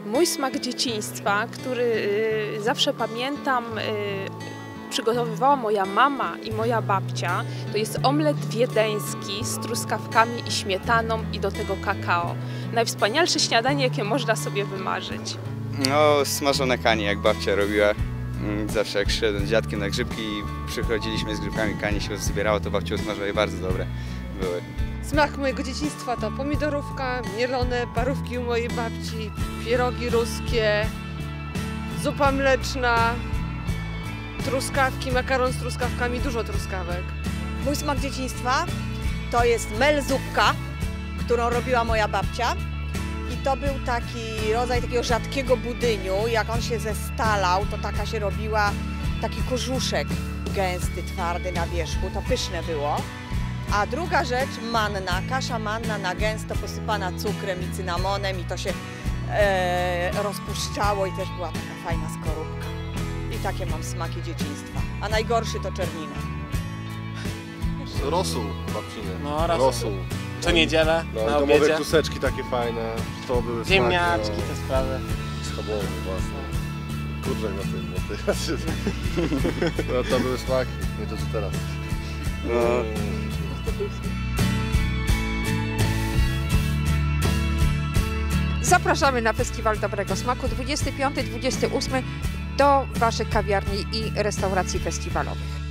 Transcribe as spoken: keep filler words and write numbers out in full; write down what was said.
Mój smak dzieciństwa, który y, zawsze pamiętam, y, przygotowywała moja mama i moja babcia, to jest omlet wiedeński z truskawkami i śmietaną i do tego kakao. Najwspanialsze śniadanie, jakie można sobie wymarzyć. No, smażone kanie, jak babcia robiła. Zawsze jak szedłem z dziadkiem na grzybki i przychodziliśmy z grzybkami, kanie się zbierało, to babcia usmażyła i bardzo dobre były. Smak mojego dzieciństwa to pomidorówka, mielone parówki u mojej babci, pierogi ruskie, zupa mleczna, truskawki, makaron z truskawkami, dużo truskawek. Mój smak dzieciństwa to jest melzupka, którą robiła moja babcia. I to był taki rodzaj takiego rzadkiego budyniu. Jak on się zestalał, to taka się robiła, taki korzuszek gęsty, twardy na wierzchu. To pyszne było. A druga rzecz, manna, kasza manna na gęsto, posypana cukrem i cynamonem i to się e, rozpuszczało i też była taka fajna skorupka. I takie mam smaki dzieciństwa. A najgorszy to czernina. Rosół babcinie. No, rosół. Rosół. Co niedzielę No, na domowe obiedzie. kluseczki takie fajne. To były Ziemniaczki, smaki, te sprawy. no, schabowy własne. Kurczak na tym, no, ty, no to były smaki, nie to co teraz. No. Zapraszamy na Festiwal Dobrego Smaku dwudziestego piątego do dwudziestego ósmego do Waszych kawiarni i restauracji festiwalowych.